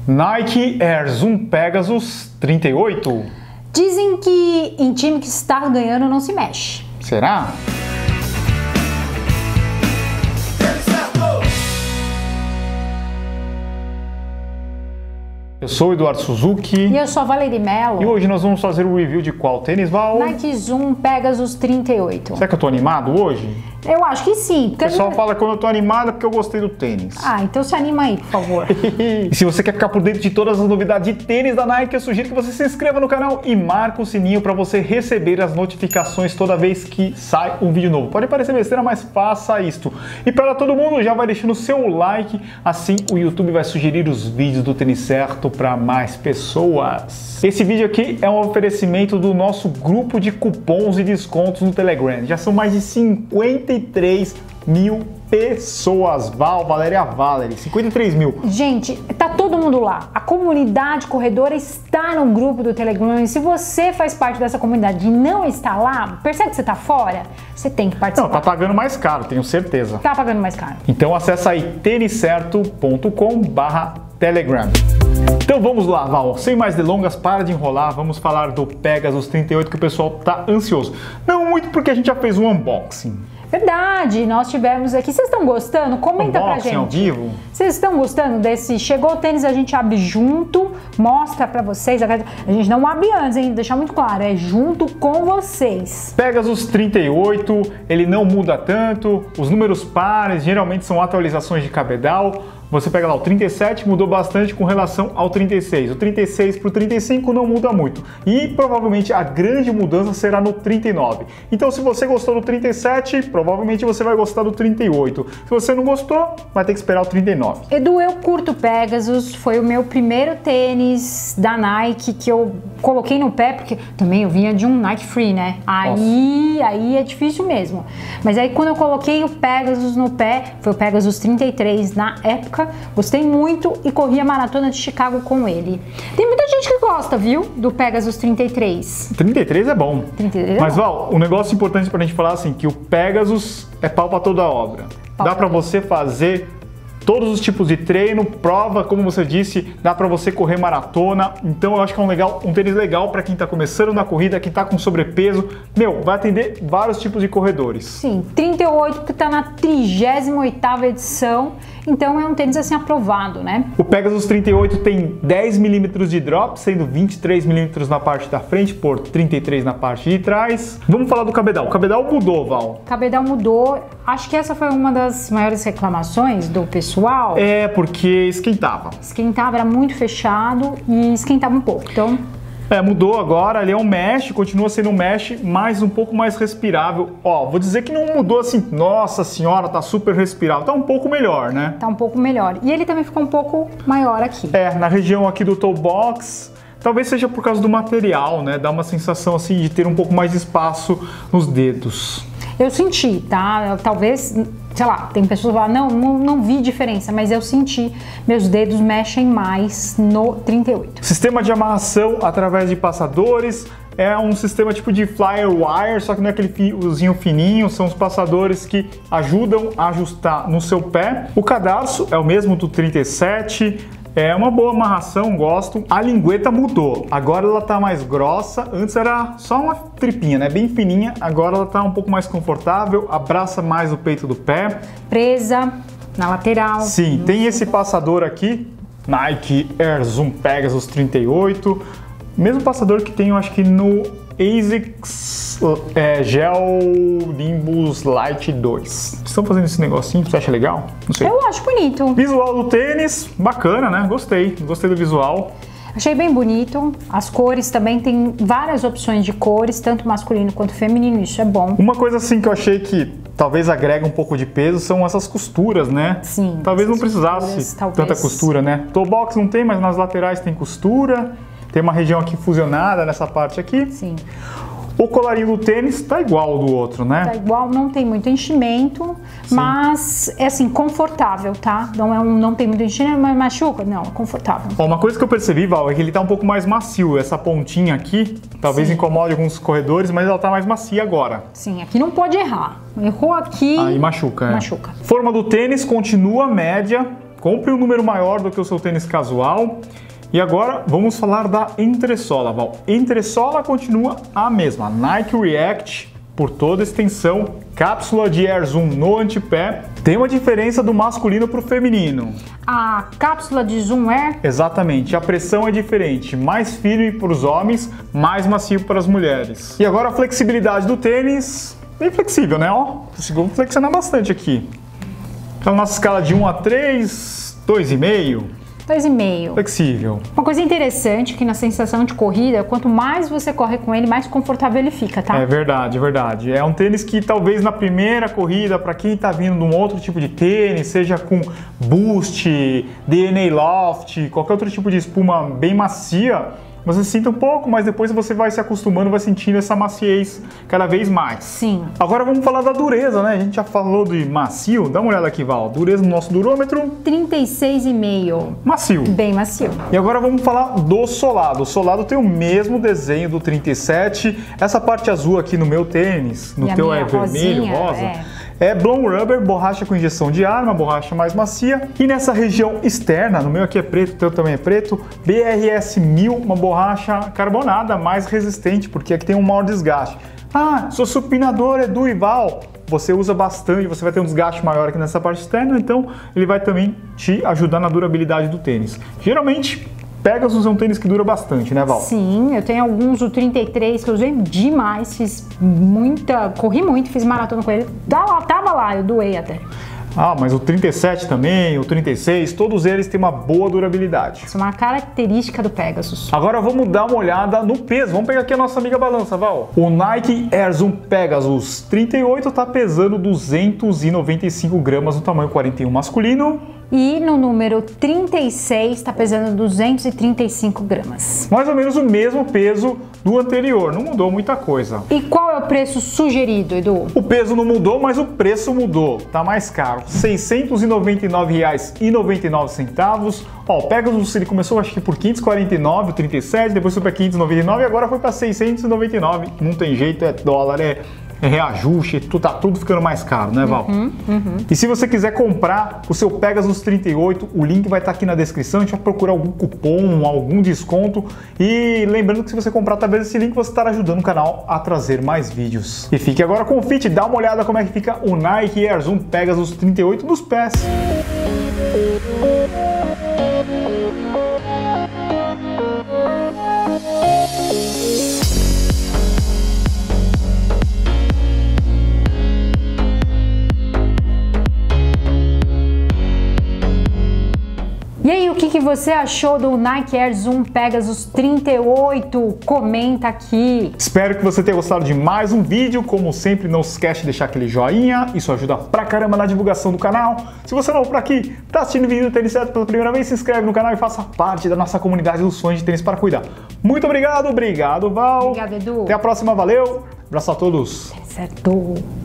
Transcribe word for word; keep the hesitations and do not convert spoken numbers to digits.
Nike Air Zoom Pegasus trinta e oito. Dizem que em time que está ganhando não se mexe. Será? Eu sou o Eduardo Suzuki. E eu sou a Valeri Mello. E hoje nós vamos fazer o review de qual tênis, Val? Nike Zoom Pegasus trinta e oito. Será que eu tô animado hoje? Eu acho que sim. O pessoal fala que quando eu tô animado é porque eu gostei do tênis. Ah, então se anima aí, por favor. E se você quer ficar por dentro de todas as novidades de tênis da Nike, eu sugiro que você se inscreva no canal e marque o sininho para você receber as notificações toda vez que sai um vídeo novo. Pode parecer besteira, mas faça isto. E para todo mundo, já vai deixando o seu like, assim o YouTube vai sugerir os vídeos do tênis certo para mais pessoas. Esse vídeo aqui é um oferecimento do nosso grupo de cupons e descontos no Telegram. Já são mais de cinquenta e três mil pessoas. Val, Valéria Valery, cinquenta e três mil. Gente, tá todo mundo lá. A comunidade corredora está no grupo do Telegram. E se você faz parte dessa comunidade e não está lá, percebe que você tá fora? Você tem que participar. Não, tá pagando mais caro, tenho certeza. Tá pagando mais caro. Então acessa aí tênis certo ponto com barra Telegram. Então vamos lá, Val, sem mais delongas, para de enrolar, vamos falar do Pegasus trinta e oito que o pessoal tá ansioso. Não muito porque a gente já fez um unboxing. Verdade, nós tivemos aqui. Vocês estão gostando? Comenta unboxing pra gente. Ao vivo? Vocês estão gostando desse? Chegou o tênis, a gente abre junto, mostra pra vocês. A gente não abre antes, hein? Deixar muito claro, é junto com vocês. Pegasus trinta e oito, ele não muda tanto, os números pares geralmente são atualizações de cabedal. Você pega lá o trinta e sete, mudou bastante com relação ao trinta e seis. O trinta e seis para o trinta e cinco não muda muito. E provavelmente a grande mudança será no trinta e nove. Então se você gostou do trinta e sete, provavelmente você vai gostar do trinta e oito. Se você não gostou, vai ter que esperar o trinta e nove. Edu, eu curto Pegasus. Foi o meu primeiro tênis da Nike que eu coloquei no pé, porque também eu vinha de um Nike Free, né? Aí, aí é difícil mesmo. Mas aí quando eu coloquei o Pegasus no pé, foi o Pegasus trinta e três na época, gostei muito e corri a maratona de Chicago com ele. Tem muita gente que gosta, viu, do Pegasus trinta e três. trinta e três é bom. trinta e três é Mas, bom. Val, um negócio importante pra gente falar assim, que o Pegasus é pau pra toda obra. Pau Dá pra você fazer todos os tipos de treino, prova, como você disse, dá pra você correr maratona. Então eu acho que é um, legal, um tênis legal pra quem tá começando na corrida, quem tá com sobrepeso. Meu, vai atender vários tipos de corredores. Sim, trinta e oito que tá na trigésima oitava edição, então é um tênis assim aprovado, né? O Pegasus trinta e oito tem dez milímetros de drop, sendo vinte e três milímetros na parte da frente por trinta e três na parte de trás. Vamos falar do cabedal. O cabedal mudou, Val. O cabedal mudou. Acho que essa foi uma das maiores reclamações do pessoal. É, porque esquentava. Esquentava, era muito fechado e esquentava um pouco, então... É, mudou agora, ele é um mesh, continua sendo um mesh, mas um pouco mais respirável. Ó, vou dizer que não mudou assim, nossa senhora, tá super respirável, tá um pouco melhor, né? Tá um pouco melhor. E ele também ficou um pouco maior aqui. É, na região aqui do toe box, talvez seja por causa do material, né? Dá uma sensação assim de ter um pouco mais de espaço nos dedos. Eu senti, tá? Talvez, sei lá, tem pessoas que falam, não, não, não vi diferença, mas eu senti, meus dedos mexem mais no trinta e oito. Sistema de amarração através de passadores, é um sistema tipo de flyer wire, só que não é aquele fiozinho fininho, são os passadores que ajudam a ajustar no seu pé. O cadarço é o mesmo do trinta e sete, é uma boa amarração, gosto. A lingueta mudou, agora ela tá mais grossa, antes era só uma tripinha, né, bem fininha, agora ela tá um pouco mais confortável, abraça mais o peito do pé. Presa na lateral. Sim, tem esse passador aqui, Nike Air Zoom Pegasus trinta e oito, mesmo passador que tem, eu acho que no ASICS é, Gel Nimbus Lite dois. Estão fazendo esse negocinho, você acha legal? Não sei. Eu acho bonito. Visual do tênis, bacana, né? Gostei, gostei do visual. Achei bem bonito. As cores também, tem várias opções de cores, tanto masculino quanto feminino, isso é bom. Uma coisa assim que eu achei que talvez agrega um pouco de peso são essas costuras, né? Sim. Talvez não precisasse costuras, talvez. tanta costura, né? Toe box não tem, mas nas laterais tem costura. Tem uma região aqui fusionada nessa parte aqui. Sim. O colarinho do tênis tá igual ao do outro, né? Tá igual, não tem muito enchimento, sim, mas é assim, confortável, tá? Não, é um, não tem muito enchimento, mas machuca? Não, é confortável. Ó, uma coisa que eu percebi, Val, é que ele tá um pouco mais macio. Essa pontinha aqui, talvez sim, incomode alguns corredores, mas ela tá mais macia agora. Sim, aqui não pode errar. Errou aqui... Aí machuca, é. Machuca. Forma do tênis continua média, compre um número maior do que o seu tênis casual. E agora vamos falar da entressola, Val. Entressola continua a mesma, Nike React por toda a extensão, cápsula de Air Zoom no antepé. Tem uma diferença do masculino para o feminino. A cápsula de Zoom Air? Exatamente, a pressão é diferente, mais firme para os homens, mais macio para as mulheres. E agora a flexibilidade do tênis, bem flexível, né? Ó, conseguiu flexionar bastante aqui. Então, nossa escala de um a três, dois vírgula cinco. dois vírgula cinco. Flexível. Uma coisa interessante que na sensação de corrida, quanto mais você corre com ele, mais confortável ele fica, tá? É verdade, é verdade. É um tênis que talvez na primeira corrida, para quem tá vindo de um outro tipo de tênis, seja com Boost, D N A Loft, qualquer outro tipo de espuma bem macia, você sinta um pouco, mas depois você vai se acostumando, vai sentindo essa maciez cada vez mais. Sim. Agora vamos falar da dureza, né? A gente já falou de macio. Dá uma olhada aqui, Val. Dureza no nosso durômetro. trinta e seis vírgula cinco. Macio. Bem macio. E agora vamos falar do solado. O solado tem o mesmo desenho do trinta e sete. Essa parte azul aqui no meu tênis, no E a teu minha é vermelho, rosinha, rosa. é. É blown rubber, borracha com injeção de ar, uma borracha mais macia. E nessa região externa, no meu aqui é preto, o teu também é preto, B R S mil, uma borracha carbonada mais resistente, porque aqui tem um maior desgaste. Ah, sou supinador, Edu e Val. Você usa bastante, você vai ter um desgaste maior aqui nessa parte externa, então ele vai também te ajudar na durabilidade do tênis. Geralmente, Pegasus é um tênis que dura bastante, né, Val? Sim, eu tenho alguns, o trinta e três, que eu usei demais, fiz muita, corri muito, fiz maratona com ele. Tava, tava lá, eu doei até. Ah, mas o trinta e sete também, o trinta e seis, todos eles têm uma boa durabilidade. Isso é uma característica do Pegasus. Agora vamos dar uma olhada no peso. Vamos pegar aqui a nossa amiga balança, Val. O Nike Air Zoom Pegasus trinta e oito está pesando duzentos e noventa e cinco gramas no tamanho quarenta e um masculino. E no número trinta e seis está pesando duzentos e trinta e cinco gramas. Mais ou menos o mesmo peso do anterior, não mudou muita coisa. E qual é o preço sugerido, Edu? O peso não mudou, mas o preço mudou. Tá mais caro, seiscentos e noventa e nove reais e noventa e nove centavos. Ó, o Pegasus ele começou acho que por quinhentos e quarenta e nove, o trinta e sete, depois foi para quinhentos e noventa e nove e agora foi para seiscentos e noventa e nove. Não tem jeito, é dólar, é É reajuste, tá tudo ficando mais caro, né, Val? Uhum, uhum. E se você quiser comprar o seu Pegasus trinta e oito, o link vai estar aqui na descrição, a gente vai procurar algum cupom, algum desconto. E lembrando que se você comprar através desse link, você estará ajudando o canal a trazer mais vídeos. E fique agora com o fit, dá uma olhada como é que fica o Nike Air Zoom Pegasus trinta e oito nos pés. E aí, o que, que você achou do Nike Air Zoom Pegasus trinta e oito? Comenta aqui. Espero que você tenha gostado de mais um vídeo. Como sempre, não se esquece de deixar aquele joinha. Isso ajuda pra caramba na divulgação do canal. Se você é novo por aqui, tá assistindo o vídeo do Tênis Certo pela primeira vez, se inscreve no canal e faça parte da nossa comunidade dos fãs de tênis para cuidar. Muito obrigado, obrigado, Val. Obrigado, Edu. Até a próxima, valeu. Abraço a todos. Certo.